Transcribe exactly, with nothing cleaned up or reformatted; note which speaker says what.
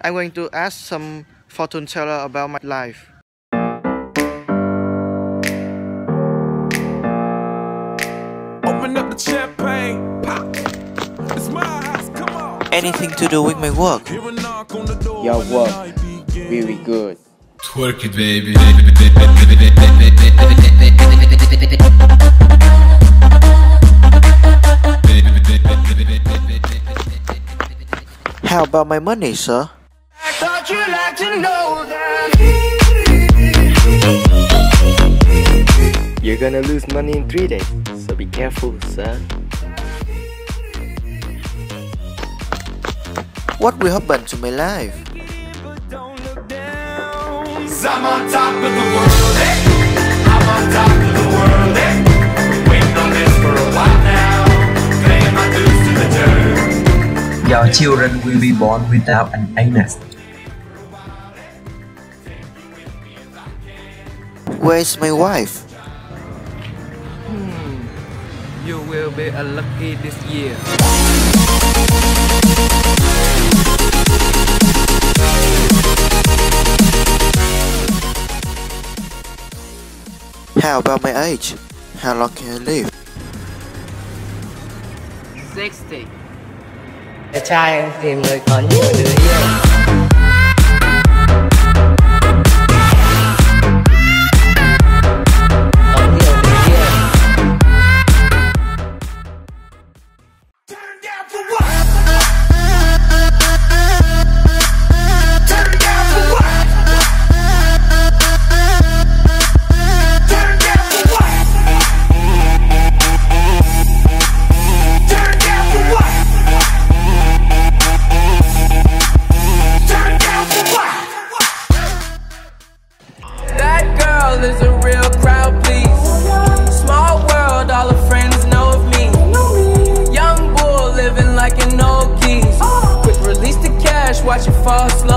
Speaker 1: I'm going to ask some fortune teller about my life.
Speaker 2: Open up the champagne, pop. It's my house, come on.
Speaker 1: Anything to do with my work?
Speaker 3: Your work, very good.
Speaker 4: Twerk it, baby.
Speaker 1: How about my money, sir?
Speaker 5: I thought you'd like to know that.
Speaker 3: You're gonna lose money in three days, so be careful, sir.
Speaker 1: What will happen to my life?
Speaker 5: I'm on top of the world, eh? I'm on top of the world, eh? Waiting on this for a while now, paying my dues to the dirt.
Speaker 6: Your children will be born without an anus.
Speaker 1: Where's my wife?
Speaker 7: Hmm. You will be unlucky this year.
Speaker 1: How about my age? How long can I live?
Speaker 7: sixty.
Speaker 8: Trai em tìm người có nhiều đứa yêu.
Speaker 7: Is a real crowd, please. Small world, all her friends know of me. Young bull living like an old geese. Quick release the cash, watch it fall slow.